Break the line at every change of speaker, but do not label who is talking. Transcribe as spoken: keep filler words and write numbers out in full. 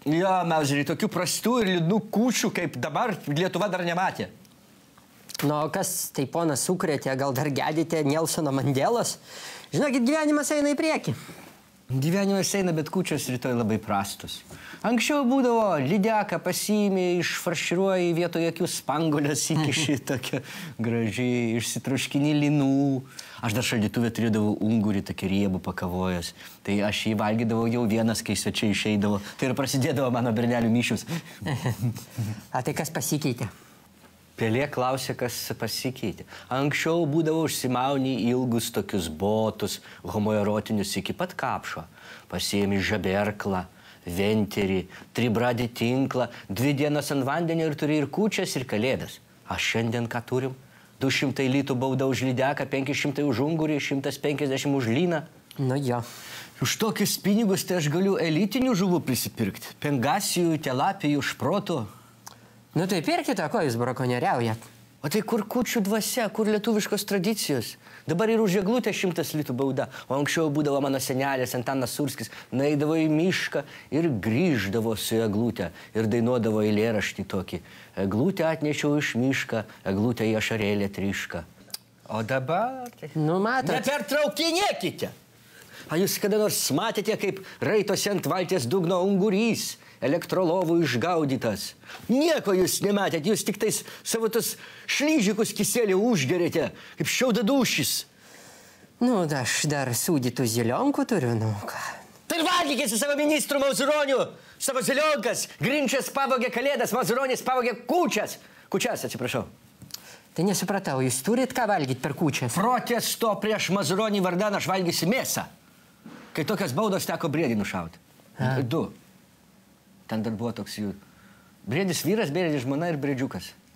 Jo, Mauzerį, tokių prastų ir liūdnų kūčių, kaip dabar Lietuva dar nematė.
Nu, kas tai ponas sukrėtė, gal dar gedite Nelsono Mandelos? Žinokit, gyvenimas eina į priekį.
Gyvenimas eina, bet kūčios rytoj labai prastus. Anksčiau būdavo lydeką pasiimi, išfarširuoji vietoje akių spangulės įkiši tokia gražiai, išsitroškini linų. Aš dar šaldytuvę turėdavau ungurį, tokį riebų pakavojęs. Tai aš jį valgydavau jau vienas, kai svečiai išeidavo. Tai ir prasidėdavo mano bernelių mišius.
A tai kas pasikeitė?
Pelė klausė, kas pasikeitė. Anksčiau būdavo užsimauni ilgus tokius botus, homoerotinius iki pat kapšo. Pasiėmi žaberklą, venterį, tribradį tinklą, dvi dienas ant vandenio ir turi ir kūčias, ir kalėdas. A šiandien ką turim? du šimtai litų bauda už lydeką, penki šimtai už ungurį, šimtas penkiasdešimt už lyną.
Nu jo.
Už tokius pinigus tai aš galiu elitinių žuvų prisipirkti. Pengasijų, telapijų, šprotų.
Nu tai pirkite, ko jūs brakonieriaujat?
O tai kur kūčių dvasia, kur lietuviškos tradicijos? Dabar ir už eglutę šimtas litų bauda. O anksčiau būdavo mano senelės Antanas Surskis, nueidavo į mišką ir grįždavo su eglutę ir dainuodavo eilėraštį tokį. Eglutę atnešiau iš mišką, eglutę į ašarėlę tryšką. O dabar...
Nu, matot.
Nepertraukinėkite! A jūs kada nors matėte, kaip raitosi ant valties dugno ungurys, elektrolovų išgaudytas? Nieko jūs nematėte, jūs tik tais savo tos šlyžikus kiselį užgerėte, kaip šiaudadūšis.
Nu, aš dar sūdytų zilionkų turiu, nu ką.
Tai valgykit su savo ministru Mauzuroniu, savo zilionkas, Grinčias pavogė kalėdas, Mauzuronis pavogė kūčias. Kūčias, atsiprašau.
Tai nesupratau, jūs turit ką valgyti per kūčias?
Protesto prieš Mauzuronį vardan aš valgysiu mėsą. Kai tokias baudos teko briedį nušauti. Du. Ten dar buvo toks jų... Briedis vyras, briedis žmona ir briedžiukas.